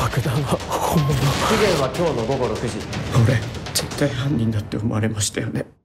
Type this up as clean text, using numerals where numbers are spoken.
爆弾は本物。 期限は今日の午後6時。 俺絶対犯人だって思われましたよね。